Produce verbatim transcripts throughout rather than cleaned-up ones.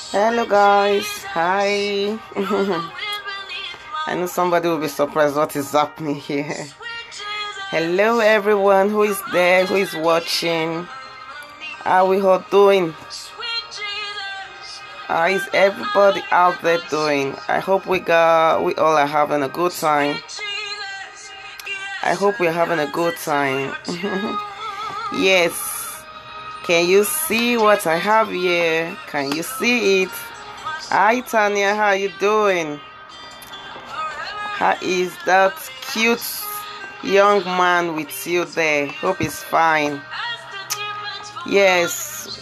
Hello guys, hi. I know somebody will be surprised what is happening here. Hello everyone who is there, who is watching. How are we all doing? How is everybody out there doing? I hope we got we all are having a good time. I hope we're having a good time. Yes. Can you see what I have here? Can you see it? Hi Tanya, how you doing? How is that cute young man with you there? Hope he's fine. Yes.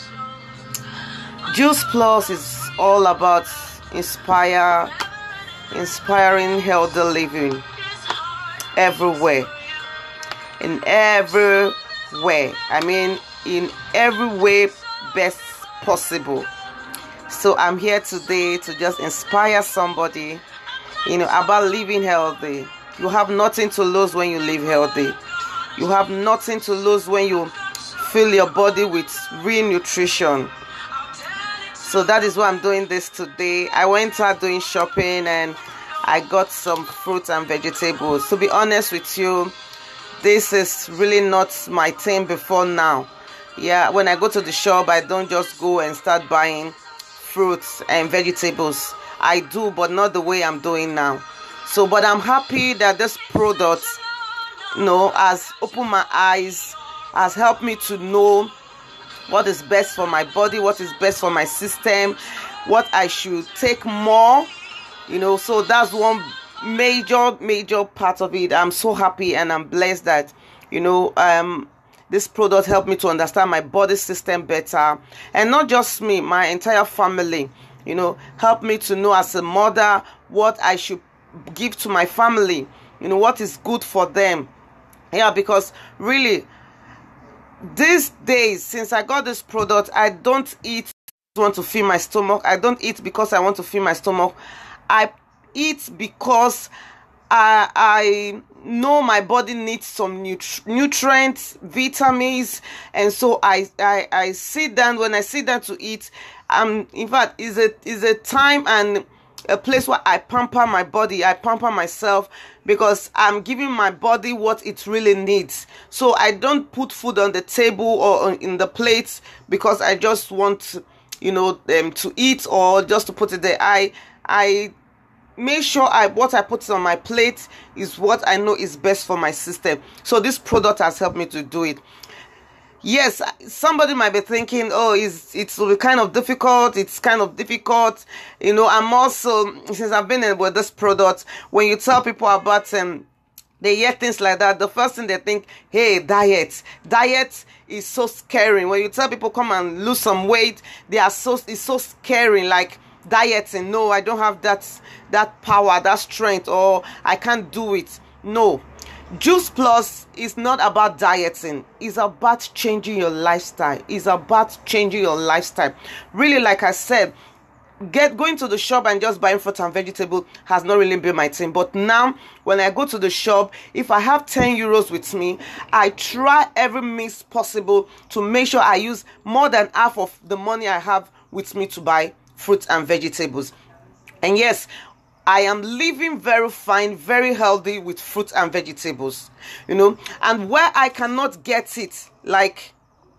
Juice Plus is all about inspire, inspiring healthy living everywhere. In everywhere. I mean, in every way best possible. So I'm here today to just inspire somebody, you know, about living healthy. You have nothing to lose when you live healthy. You have nothing to lose when you fill your body with real nutrition. So that is why I'm doing this today. I went out doing shopping and I got some fruits and vegetables. To be honest with you, this is really not my thing before now. Yeah, when I go to the shop, I don't just go and start buying fruits and vegetables. I do, but not the way I'm doing now. So, but I'm happy that this product, you know, has opened my eyes, has helped me to know what is best for my body, what is best for my system, what I should take more, you know. So that's one major, major part of it. I'm so happy and I'm blessed that, you know, um, this product helped me to understand my body system better, and not just me, my entire family, you know, helped me to know as a mother what I should give to my family, you know, what is good for them. Yeah, because really, these days, since I got this product, I don't eat want to fill my stomach. I don't eat because I want to fill my stomach. I eat because I, I know my body needs some nut nutrients, vitamins, and so I, I I sit down. When I sit down to eat, um, in fact, is a is a time and a place where I pamper my body. I pamper myself because I'm giving my body what it really needs. So I don't put food on the table or in the plates because I just want, you know, um, to eat or just to put it there. I I. Make sure I what I put on my plate is what I know is best for my system. So this product has helped me to do it. Yes, somebody might be thinking, oh, it's it's kind of difficult. It's kind of difficult. You know, I'm also, since I've been in with this product, when you tell people about um they hear things like that, the first thing they think, hey, diet. Diet is so scary. When you tell people come and lose some weight, they are so it's so scary, like dieting. No, I don't have that that power, that strength, or I can't do it. No. Juice Plus is not about dieting. It's about changing your lifestyle. It's about changing your lifestyle. Really, like I said, get going to the shop and just buying fruit and vegetable has not really been my thing. But now when I go to the shop, if I have ten euros with me, I try every means possible to make sure I use more than half of the money I have with me to buy fruits and vegetables. And yes, I am living very fine, very healthy with fruits and vegetables, you know. And where I cannot get it, like,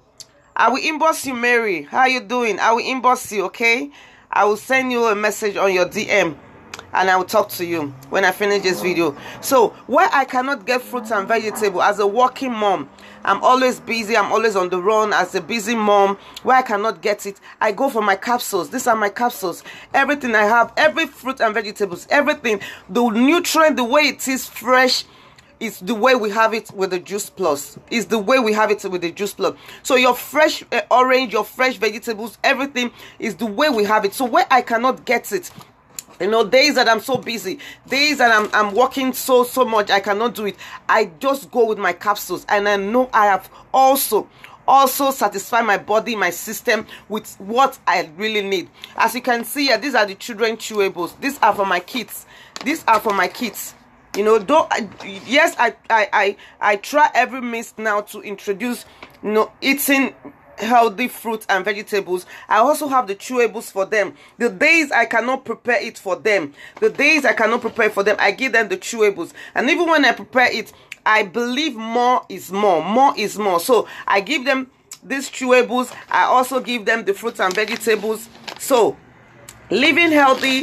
I will inbox you, Mary. How you doing? I will inbox you, okay? I will send you a message on your D M and I will talk to you when I finish this video. So where I cannot get fruits and vegetables, as a working mom, I'm always busy, I'm always on the run as a busy mom, where I cannot get it, I go for my capsules. These are my capsules. Everything I have, every fruit and vegetables, everything, the nutrient, the way it is fresh, is the way we have it with the Juice Plus. Is the way we have it with the Juice Plus. So your fresh uh, orange, your fresh vegetables, everything is the way we have it. So where I cannot get it, you know, days that I'm so busy, days that I'm, I'm working so, so much, I cannot do it, I just go with my capsules. And I know I have also, also satisfied my body, my system with what I really need. As you can see here, these are the children chewables. These are for my kids. These are for my kids. You know, though, I, yes, I, I, I, I try every means now to introduce, you know, eating healthy fruits and vegetables, I also have the chewables for them. The days I cannot prepare it for them, the days I cannot prepare for them, I give them the chewables. And even when I prepare it, I believe more is more, more is more. So I give them these chewables. I also give them the fruits and vegetables. So living healthy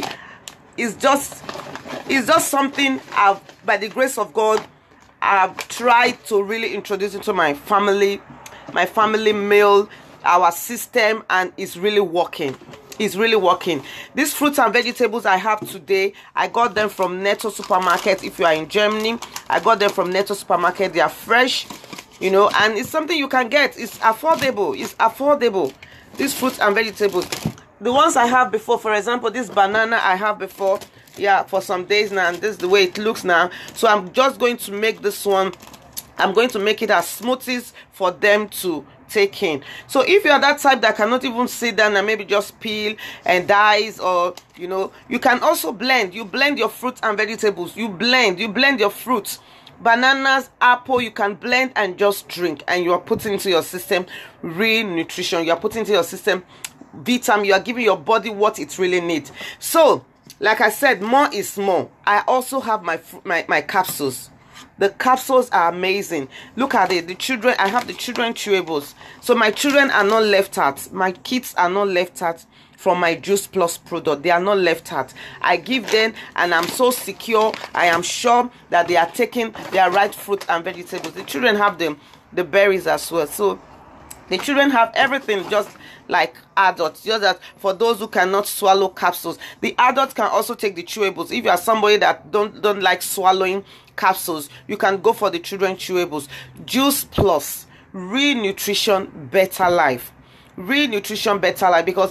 is just is just something I've, by the grace of God, I've tried to really introduce into my family, my family meal, our system, and it's really working. It's really working. These fruits and vegetables I have today, I got them from Netto Supermarket. If you are in Germany, I got them from Netto Supermarket. They are fresh, you know, and it's something you can get. It's affordable. It's affordable. These fruits and vegetables. The ones I have before, for example, this banana I have before, yeah, for some days now, and this is the way it looks now. So I'm just going to make this one, I'm going to make it as smoothies for them to take in. So if you are that type that cannot even sit down and maybe just peel and dice, or you know, you can also blend. You blend your fruits and vegetables. You blend, you blend your fruits. Bananas, apple, you can blend and just drink, and you are putting into your system real nutrition. You are putting into your system vitamin. You are giving your body what it really needs. So like I said, more is more. I also have my my, my capsules. The capsules are amazing. Look at it. The children, I have the children chewables. So my children are not left out. My kids are not left out from my Juice Plus product. They are not left out. I give them, and I'm so secure. I am sure that they are taking their right fruit and vegetables. The children have them, the berries as well. So the children have everything just like adults, just that for those who cannot swallow capsules. The adults can also take the chewables. If you are somebody that don't don't like swallowing capsules, you can go for the children chewables. Juice Plus, real nutrition, better life. Real nutrition, better life. Because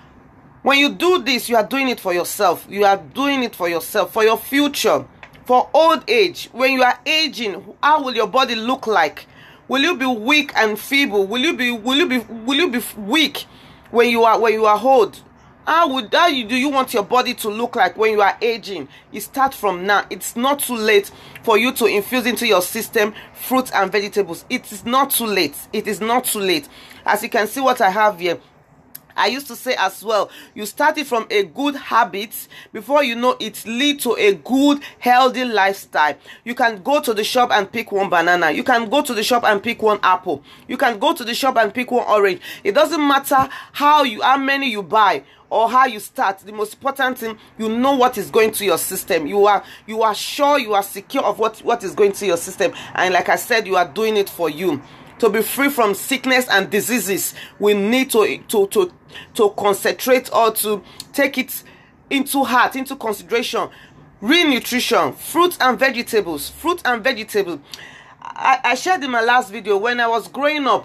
when you do this, you are doing it for yourself. You are doing it for yourself, for your future, for old age. When you are aging, how will your body look like? Will you be weak and feeble? Will you be will you be will you be weak when you are when you are old? How would how you do you want your body to look like when you are aging? You start from now. It's not too late for you to infuse into your system fruits and vegetables. It is not too late. It is not too late. As you can see what I have here, I used to say as well, you started from a good habit, before you know it lead to a good healthy lifestyle. You can go to the shop and pick one banana. You can go to the shop and pick one apple. You can go to the shop and pick one orange. It doesn't matter how you how many you buy or how you start. The most important thing, you know what is going to your system. You are you are sure, you are secure of what what is going to your system, and like I said, you are doing it for you. To be free from sickness and diseases, we need to to to to concentrate, or to take it into heart, into consideration. Real nutrition, fruits and vegetables, fruit and vegetables. I, I shared in my last video, when I was growing up,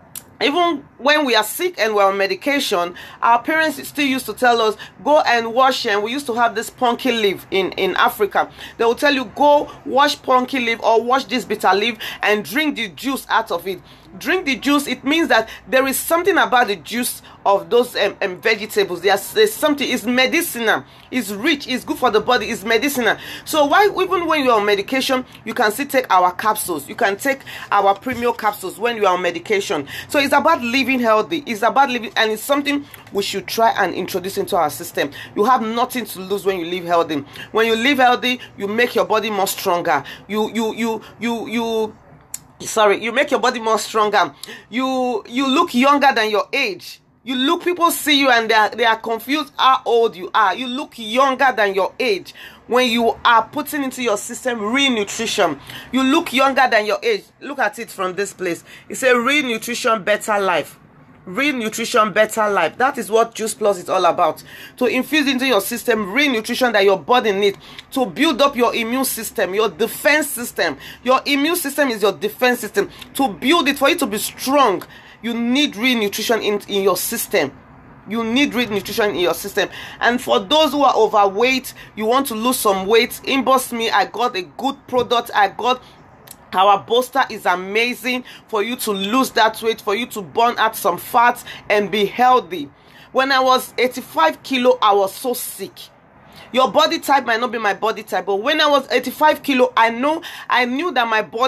even when we are sick and we're on medication, our parents still used to tell us, go and wash. And we used to have this pumpkin leaf in in Africa. They will tell you, go wash pumpkin leaf or wash this bitter leaf and drink the juice out of it. Drink the juice. It means that there is something about the juice of those um, um, vegetables. There's, there's something. It's medicinal. It's rich. It's good for the body. It's medicinal. So why, even when you're on medication, you can still take our capsules. You can take our premium capsules when you are on medication. So it's about living healthy. It's about living, and it's something we should try and introduce into our system. You have nothing to lose when you live healthy. When you live healthy, you make your body more stronger. You you you you you. Sorry, you make your body more stronger. You you look younger than your age. You look, people see you and they are, they are confused how old you are. You look younger than your age when you are putting into your system real nutrition. You look younger than your age. Look at it from this place. It's a real nutrition, better life. Real nutrition, better life. That is what Juice Plus is all about. To infuse into your system real nutrition that your body needs to build up your immune system, your defense system. Your immune system is your defense system. To build it, for it to be strong, you need real nutrition in, in your system. You need real nutrition in your system. And for those who are overweight, you want to lose some weight, inbox me. I got a good product. I got our booster. Is amazing for you to lose that weight, for you to burn out some fat and be healthy. When I was eighty-five kilo, I was so sick. Your body type might not be my body type, but when I was eighty-five kilo, I know I knew that my body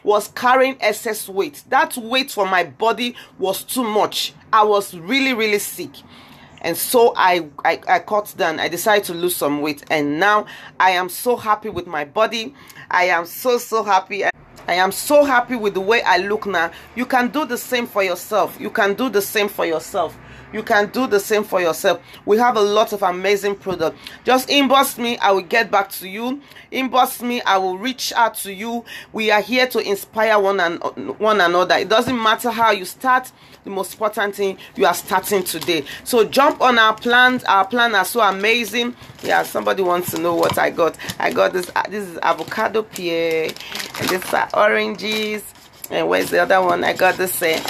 was carrying excess weight. That weight for my body was too much. I was really, really sick. And so I, I, I cut down. I decided to lose some weight. And now I am so happy with my body. I am so, so happy. I am so happy with the way I look now. You can do the same for yourself. You can do the same for yourself. You can do the same for yourself. We have a lot of amazing products. Just inbox me. I will get back to you. Inbox me. I will reach out to you. We are here to inspire one and one another. It doesn't matter how you start. The most important thing, you are starting today. So jump on our plans. Our plans are so amazing. Yeah, somebody wants to know what I got. I got this. This is avocado pear, and these are oranges. And where's the other one? I got this uh,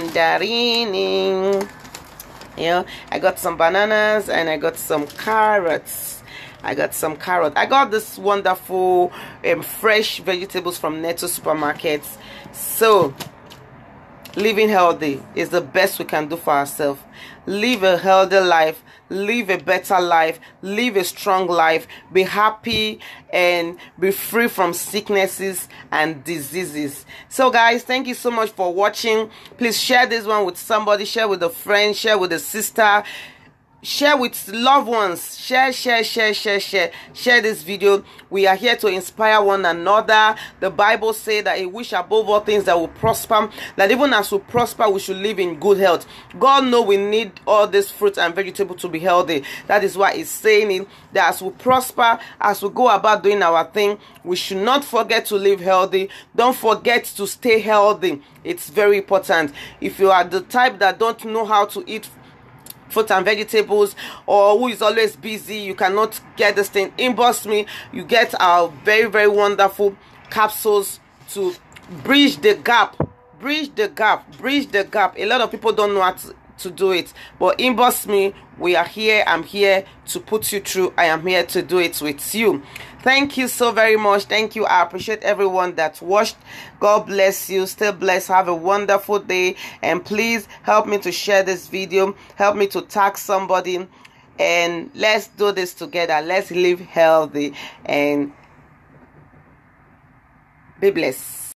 mandarin. Yeah, I got some bananas and I got some carrots. I got some carrots. I got this wonderful um, fresh vegetables from Netto supermarkets. So living healthy is the best we can do for ourselves. Live a healthy life, live a better life, live a strong life, be happy and be free from sicknesses and diseases. So guys, thank you so much for watching. Please share this one with somebody, share with a friend, share with a sister, share with loved ones. Share, share, share, share, share. Share this video. We are here to inspire one another. The Bible says that He wish above all things that will prosper. That even as we prosper, we should live in good health. God knows we need all this fruit and vegetable to be healthy. That is why He's saying it. That as we prosper, as we go about doing our thing, we should not forget to live healthy. Don't forget to stay healthy. It's very important. If you are the type that don't know how to eat fruit and vegetables, or who is always busy, you cannot get this thing, inbox me. You get our very, very wonderful capsules to bridge the gap. Bridge the gap. Bridge the gap. A lot of people don't know how to, to do it, but inbox me. We are here. I'm here to put you through. I am here to do it with you. Thank you so very much. Thank you. I appreciate everyone that watched. God bless you. Stay blessed. Have a wonderful day. And please help me to share this video. Help me to tag somebody. And let's do this together. Let's live healthy and be blessed.